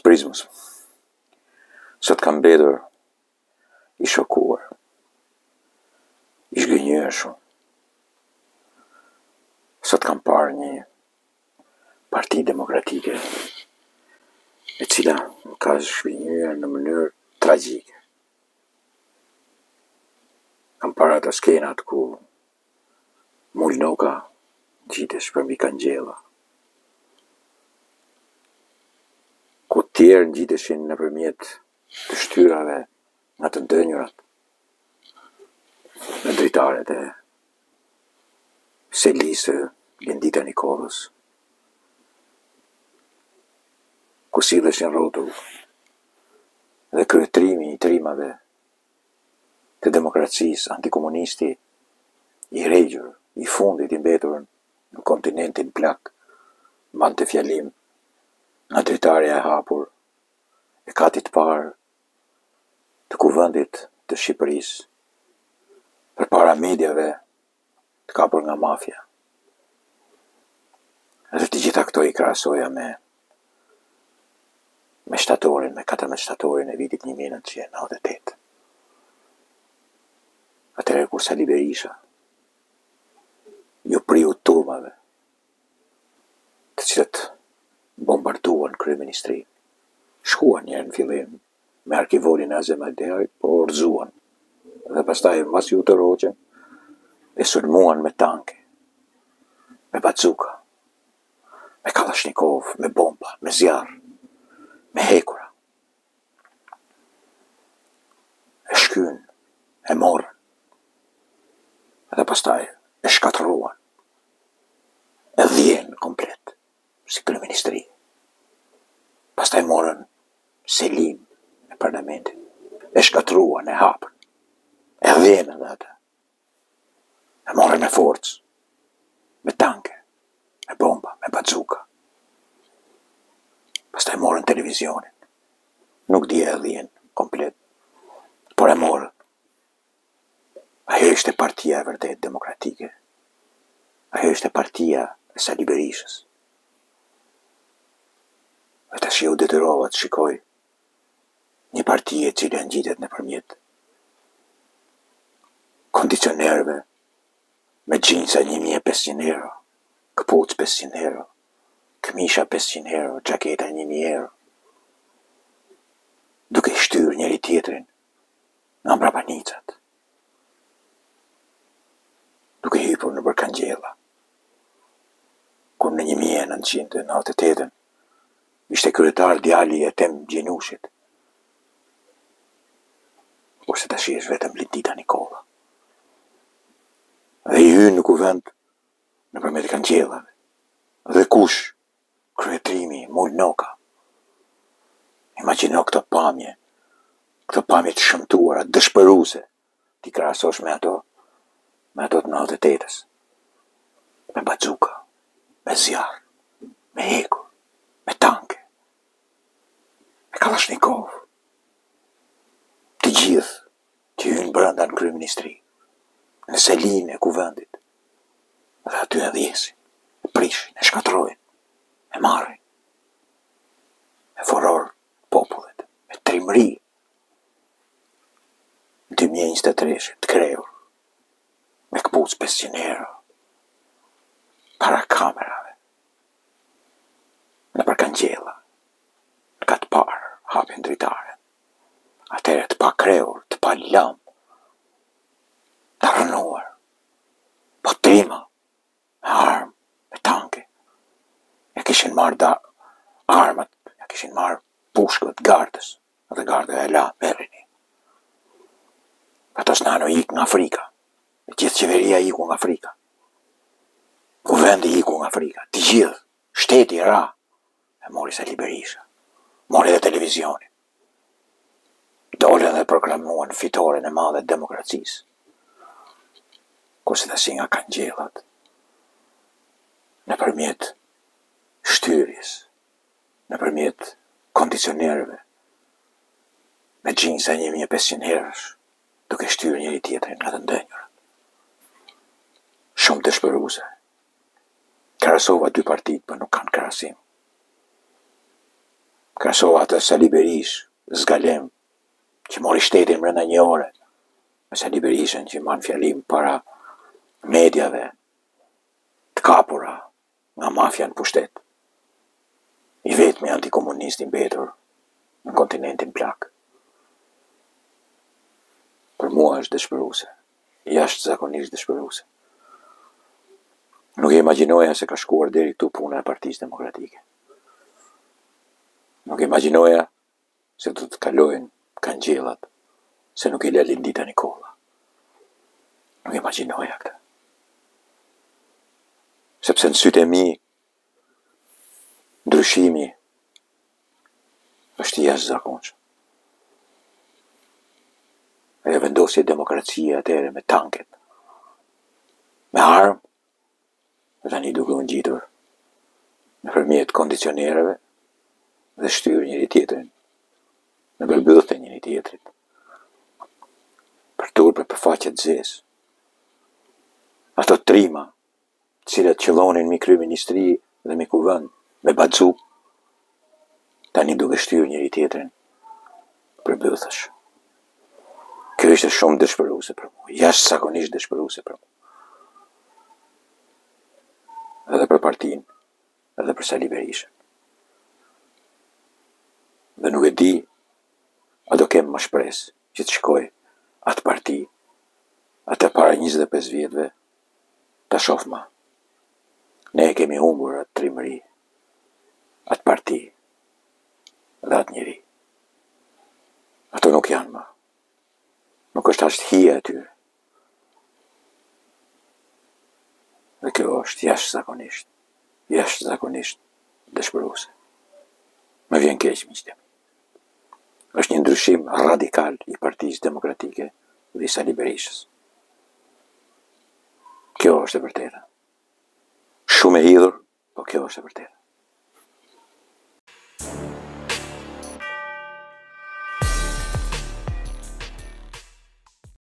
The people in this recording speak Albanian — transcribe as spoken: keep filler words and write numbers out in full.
Prismës. Sot kam mbetur i shokuar, i zgënjur shumë. Sot kam parë një parti demokratike e cila më ka zhgënjur në mënyrë tragjike. Kam parë ato skenat ku Mulnoka gjitesh përmbi kangjella, ku të tjerë ngjiteshin nëpërmjet të shtyrave nga të ndënjurat, në dritaret e Selisë, Lindita Nikolës, ku silleshin rrotull dhe kryetrimi i trimave të demokracisë, antikomunisti i rregjur, i fundit i mbetur në kontinentin plak, mbante fjalim nga dritarja e hapur e katit parë të kuvendit të Shqipërisë, përpara mediave të kapur nga mafia. Dhe të gjitha këto i krahasoja me me shtatorin, me katërmbëdhjetë shtatorin e vitit një mijë e nëntëqind e nëntëdhjetë e tetë. Atëherë kur Sali Berisha ju priu turmave, të cilët bombarduan kryeministrinë, shkuan njerë në fillim me arkivolin e Azem Alderit, por orzuan, dhe pastaj mbas ju të roqen, e sulmuan me tanke, me bazuka, me kalashnikov, me bomba, me zjarr, me hekura. E shkyn, e morën, dhe pastaj e shkatëruan, e dhjen komplet, si kryeministri. Pastaj morën Selim e parlamentit, e shkatëruan, e hapën, e dhjen edhe atë. E morën me forcë, me tanke, me bomba, me bazuka. Pastaj morën televizionin, nuk di e dhjen komplet, por e morën. Ajo ishte partia e vërtet demokratike. Ajo ishte partia e Sali Berishës. Dhe tash u detyrova të shikoj një parti e cila ngjitet nëpërmjet kondicionerëve, me xhinsa një mijë e pesëqind euro, këpucë pesëqind euro, këmisha pesëqind euro, xhaketa një mijë euro, duke i shtyrë njëri tjetrin nga mbrapa nicat, duke hypur nëpër kangjella, kur në një mijë e nëntëqind e nëntëdhjetë e tetë ishte kryetar djali i Etem Gjenushit, kurse tash është vetëm Lindita Nikola. Dhe i hyn në kuvend nëpërmjet kangjellave. Dhe kush? Kryetrimi Mulnoka. Imagjino këtë pamje, këtë pamje të shëmtuara, dëshpëruese, ti krahasosh me ato, me ato të nëntëdhjetë e tetës, me bazuka, me zjarr, me hekur, me tanke, me kalashnikov, të gjithë që hyn brenda në kryeministri, në selinë e kuvendit, dhe aty e dhjesin, e prishin, e shkatërrojnë, e marrin, e furor popullet, me trimëri, në dy mijë e njëzet e tre të krehur, me këpucë pesëqind euro, para kamerave, nëpër kangjella, në katë parë, hapin dritare, atëherë të pa krehur, të pa lam, të rënuar, po trima, me armë, me tanke, ja kishin marrë da armat, ja kishin marrë pushkët gardës, dhe gardë e la, merrini. Ato s'nano ik nga Afrika, e gjithë qeveria iku nga Afrika, kuvendi iku nga Afrika, të gjithë, shteti ra, e mori Sali Berisha, mori dhe televizionin, dole dhe proklamuan fitoren e madhe të demokracisë, kurse tash nga kangjellat, nëpërmjet shtyrjes, nëpërmjet kondicionerëve, me xhinsa një mijë e pesëqind eurosh, duke shtyrë njëri tjetrin nga të ndënjurat. Shumë dëshpëruese. Krahasova dy partitë, por nuk kanë krahasim. krahasohet të Sali Berish, zgalem, që mori shtetin brenda një ore, me Sali Berishën që marrë fjalim para medjave të kapura nga mafja në pushtet. I vetmi antikomunist i mbetur në kontinentin plak. Për mua është dëshpëruese, jashtë zakonisht dëshpëruese. Nuk e imagjinoja se ka shkuar deri këtu puna e Partisë Demokratike. Nuk e imagjinoja se do të kalojnë kangjellat, se nuk i le Lindita Nikolla. Nuk e imagjinoja këtë. Sepse në sytë e mi, ndryshimi është jashtëzakonshëm. E vendosje demokracia atëherë me tanket, me armë, dhe tani duke u ngjitur nëpërmjet kondicionerave dhe shtyrë njëri tjetrin në gëlbyllë të njëri tjetrit, për turpe për faqet zez. Ato trima, cilat qëllonin mi kryeministri dhe mi kuvend, me bazu, tani duke shtyrë njëri tjetrin për bëllësh. Kjo ishte shumë dëshpëruese për mua, jashtëzakonisht dëshpëruese për mua. Edhe për partinë, edhe për Sali Berishën. Dhe nuk e di, a do kem më shpresë që të shkoj atë parti, atë para njëzet e pesë vjetëve, ta shoh më. Ne e kemi humbur atë trimëri, atë parti, dhe atë njeri. Ato nuk janë më. Nuk është ashtë hije atyre. Dhe kjo është jashtëzakonisht, jashtëzakonisht dëshpëruese. Më vjen keq miqtë. Është një ndryshim radikal i Partisë Demokratike dhe i Sali Berishës. Kjo është e vërteta. Shumë e hidhur, po kjo është e vërteta.